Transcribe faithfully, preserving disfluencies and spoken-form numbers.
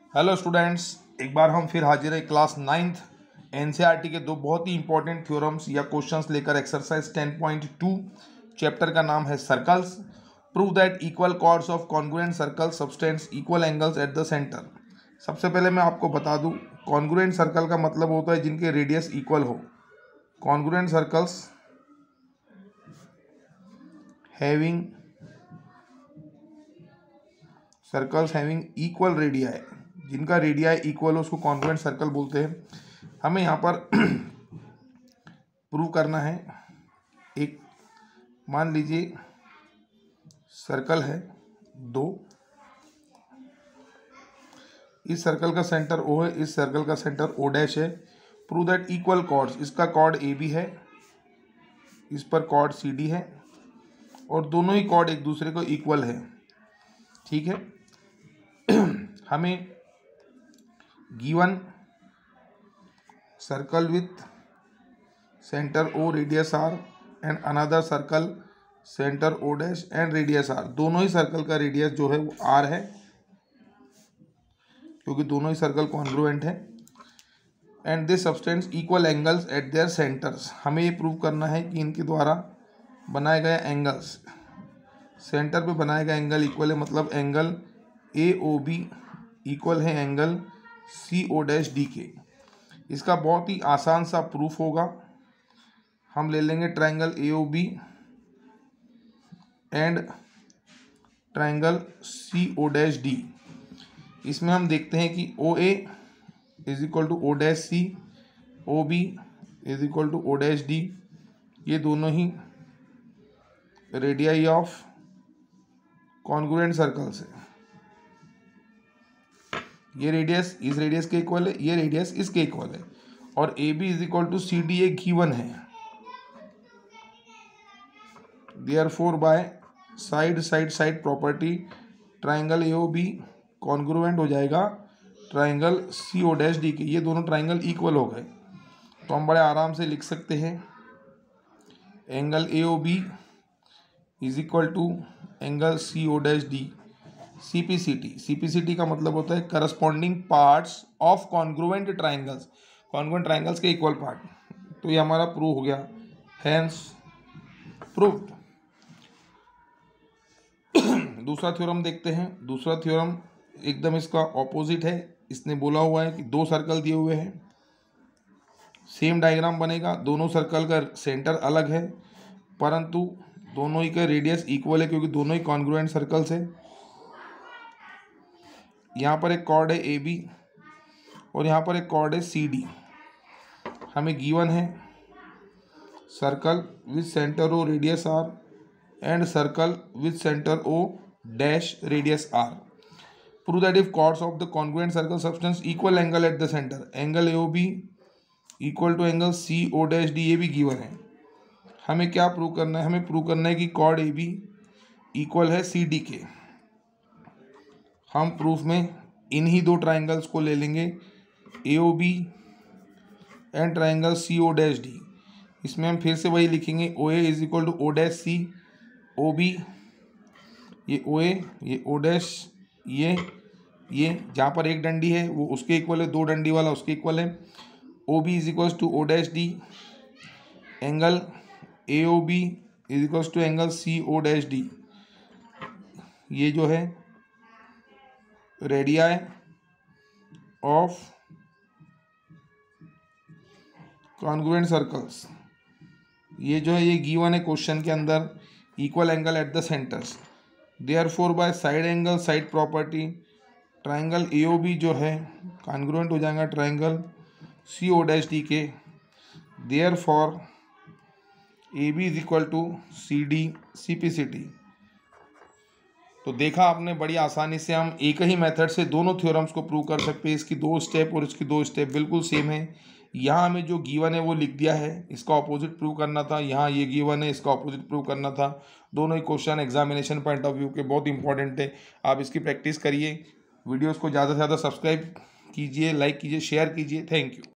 Hello students, एक बार हम फिर हाजिर है क्लास नाइन्थ एनसीईआरटी के दो बहुत ही इंपॉर्टेंट थ्योरम्स या क्वेश्चंस लेकर। Exercise ten point two, chapter का नाम है circles. Prove that equal chords of congruent circle subtends equal angles at the centre. सबसे पहले मैं आपको बता दूं, कॉन्ग्रुएंट सर्कल का मतलब होता है जिनके रेडियस इक्वल हो। Congruent circles having circles having equal radii, जिनका रेडियाई इक्वल हो उसको कॉन्ग्रुएंट सर्कल बोलते हैं। हमें यहाँ पर प्रूव करना है, एक मान लीजिए सर्कल है दो, इस सर्कल का सेंटर ओ है, इस सर्कल का सेंटर ओ डैश है। प्रूव दैट इक्वल कॉर्ड्स, इसका कॉर्ड ए बी है, इस पर कॉर्ड सी डी है और दोनों ही कॉर्ड एक दूसरे को इक्वल है। ठीक है, हमें given circle with centre O radius R and another circle centre O dash and radius R, दोनों ही सर्कल का रेडियस जो है वो आर है क्योंकि दोनों ही सर्कल कॉन्ग्रुएंट है। And this subtends equal angles at their centres, हमें ये प्रूव करना है कि इनके द्वारा बनाए गए एंगल्स, सेंटर पे बनाए गए एंगल इक्वल है, मतलब angle A O B equal है angle C O dash D के। इसका बहुत ही आसान सा प्रूफ होगा। हम ले लेंगे triangle A O B and triangle C O dash D. इसमें हम देखते हैं कि O A is equal to O dash C, O B is equal to O dash D, ये दोनों ही रेडियाई ऑफ कॉन्ग्रुएंट सर्कल्स है। ये रेडियस इस रेडियस के इक्वल है, ये रेडियस इसके इक्वल है और A B is equal to C D एक गिवन है। Therefore by side side side property triangle A O B congruent हो जाएगा triangle C O dash D के। ये दोनों ट्रायंगल इक्वल हो गए तो हम बड़े आराम से लिख सकते हैं angle A O B is equal to angle C O dash D. C P C T, C P C T का मतलब होता है corresponding parts of congruent triangles, congruent triangles के इक्वल पार्ट। तो ये हमारा प्रूव हो गया, हैंस प्रूव्ड। दूसरा थ्योरम देखते हैं। दूसरा थ्योरम एकदम इसका ऑपोजिट है। इसने बोला हुआ है कि दो सर्कल दिए हुए हैं, सेम डायग्राम बनेगा, दोनों सर्कल का सेंटर अलग है परंतु दोनों ही का रेडियस इक्वल है क्योंकि दोनों ही कॉन्ग्रुएंट सर्कल्स है। यहाँ पर एक कॉर्ड है ए बी और यहाँ पर एक कॉर्ड है सी डी। हमें गिवन है circle with centre O radius R and circle with centre O dash radius R. Prove that if chords of the congruent circle subtends equal angle at the centre, angle A O B equal to angle C O dash D, ये भी given है। हमें क्या prove करना है? हमें prove करना है कि कॉर्ड ए बी इक्वल है सी डी के। हम प्रूफ में इन्हीं दो ट्राइंगल्स को ले लेंगे, A O B and triangle C O dash D. इसमें हम फिर से वही लिखेंगे, O A is equal to O dash C, O B ये ओ ए, ये ओ डैश, ये ये जहाँ पर एक डंडी है वो उसके इक्वल है, दो डंडी वाला उसके इक्वल है। O B is equal to O dash D, angle A O B is equal to angle C O dash D. ये जो है रेडियाई ऑफ कॉन्ग्रुएंट सर्कल्स, ये जो है ये गिवन है क्वेश्चन के अंदर, equal angle at the centres. Therefore by side angle side property triangle A O B जो है कॉन्ग्रुएंट हो जाएगा triangle C O dash D के। Therefore A B is equal to C D C P C T. तो देखा आपने, बड़ी आसानी से हम एक ही मेथड से दोनों थ्योरम्स को प्रूव कर सकते हैं। इसकी दो स्टेप और इसकी दो स्टेप बिल्कुल सेम है। यहाँ हमें जो गिवन है वो लिख दिया है, इसका ऑपोजिट प्रूव करना था। यहाँ ये गिवन है, इसका ऑपोजिट प्रूव करना था। दोनों ही question examination point of view के बहुत इंपॉर्टेंट है। आप इसकी प्रैक्टिस करिए, वीडियोज़ को ज़्यादा से ज़्यादा सब्सक्राइब कीजिए, लाइक कीजिए, शेयर कीजिए। Thank you.